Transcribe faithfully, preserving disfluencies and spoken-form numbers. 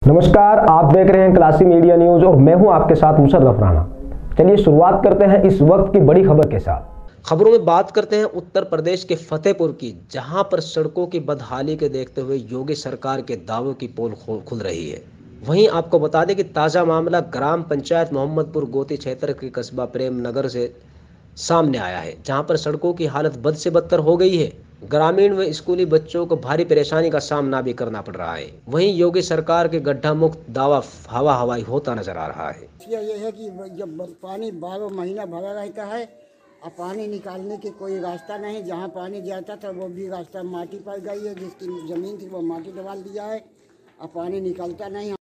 नमस्कार, आप देख रहे हैं क्लासी मीडिया न्यूज और मैं हूं आपके साथ मुशर्रफ राणा। चलिए शुरुआत करते हैं इस वक्त की बड़ी खबर के साथ। खबरों में बात करते हैं उत्तर प्रदेश के फतेहपुर की, जहां पर सड़कों की बदहाली के देखते हुए योगी सरकार के दावों की पोल खुल रही है। वहीं आपको बता दें कि ताजा मामला ग्राम पंचायत मोहम्मदपुर गोती क्षेत्र के कस्बा प्रेम नगर से सामने आया है, जहां पर सड़कों की हालत बद से बदतर हो गई है। ग्रामीण व स्कूली बच्चों को भारी परेशानी का सामना भी करना पड़ रहा है। वहीं योगी सरकार के गड्ढा मुक्त दावा हवा हवाई होता नजर आ रहा है। ये है कि जब पानी बारह महीना भरा रहता है और पानी निकालने की कोई रास्ता नहीं। जहाँ पानी जाता था वो भी रास्ता माटी पड़ गई है, जिसकी ज़मीन थी वो माटी दबा दिया है और पानी निकलता नहीं।